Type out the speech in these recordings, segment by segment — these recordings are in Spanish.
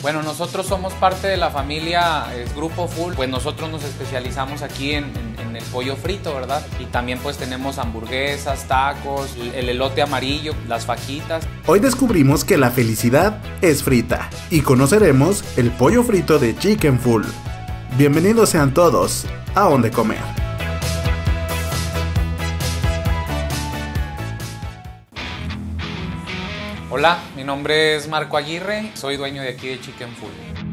Bueno, nosotros somos parte de la familia Grupo Full, pues nosotros nos especializamos aquí en el pollo frito, ¿verdad? Y también pues tenemos hamburguesas, tacos, el elote amarillo, las fajitas. Hoy descubrimos que la felicidad es frita y conoceremos el pollo frito de Chicken Full. Bienvenidos sean todos a Donde Comer. Hola, mi nombre es Marco Aguirre, soy dueño de aquí de Chicken Full.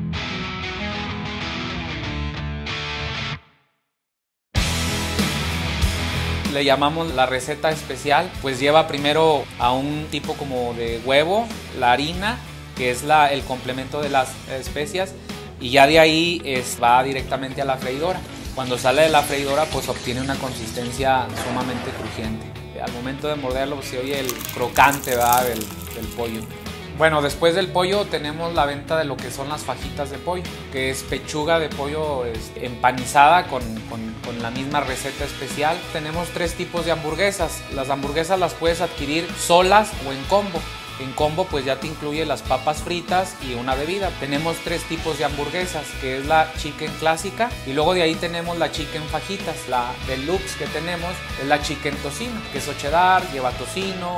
Le llamamos la receta especial, pues lleva primero a un tipo como de huevo, la harina, que es el complemento de las especias, y ya de ahí va directamente a la freidora. Cuando sale de la freidora pues obtiene una consistencia sumamente crujiente. Al momento de morderlo se oye el crocante, ¿verdad? del pollo. Bueno, después del pollo tenemos la venta de lo que son las fajitas de pollo, que es pechuga de pollo empanizada con la misma receta especial. Tenemos 3 tipos de hamburguesas. Las hamburguesas las puedes adquirir solas o en combo. En combo pues ya te incluye las papas fritas y una bebida. Tenemos 3 tipos de hamburguesas, que es la chicken clásica, y luego de ahí tenemos la chicken fajitas. La deluxe que tenemos es la chicken tocino, queso cheddar, lleva tocino.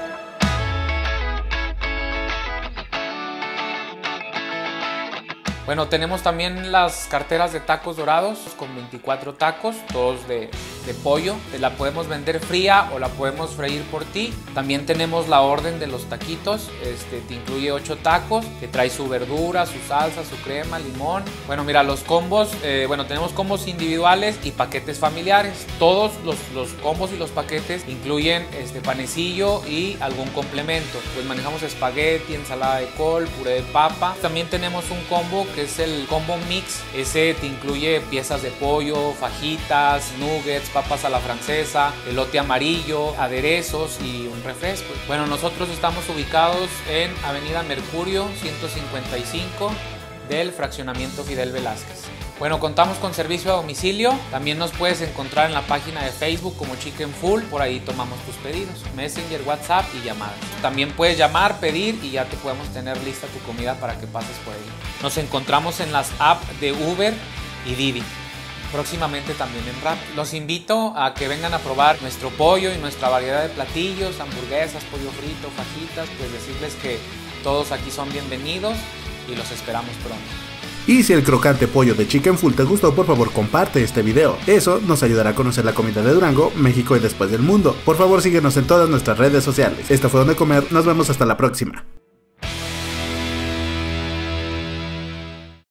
Bueno, tenemos también las carteras de tacos dorados con 24 tacos, todos de pollo. La podemos vender fría o la podemos freír por ti. También tenemos la orden de los taquitos, te incluye 8 tacos, que trae su verdura, su salsa, su crema, limón. Bueno, mira, los combos, tenemos combos individuales y paquetes familiares. Todos los combos y los paquetes incluyen panecillo y algún complemento. Pues manejamos espagueti, ensalada de col, puré de papa. También tenemos un combo que es el combo mix. Ese te incluye piezas de pollo, fajitas, nuggets, papas a la francesa, elote amarillo, aderezos y un refresco. Bueno, nosotros estamos ubicados en Avenida Mercurio 155 del fraccionamiento Fidel Velázquez. Bueno, contamos con servicio a domicilio. También nos puedes encontrar en la página de Facebook como Chicken Full. Por ahí tomamos tus pedidos, Messenger, WhatsApp y llamadas. También puedes llamar, pedir y ya te podemos tener lista tu comida para que pases por ahí. Nos encontramos en las apps de Uber y Didi. Próximamente también en Rappi. Los invito a que vengan a probar nuestro pollo y nuestra variedad de platillos, hamburguesas, pollo frito, fajitas. Pues decirles que todos aquí son bienvenidos y los esperamos pronto. Y si el crocante pollo de Chicken Full te gustó, por favor comparte este video. Eso nos ayudará a conocer la comida de Durango, México y después del mundo. Por favor síguenos en todas nuestras redes sociales. Esto fue Donde Comer, nos vemos hasta la próxima.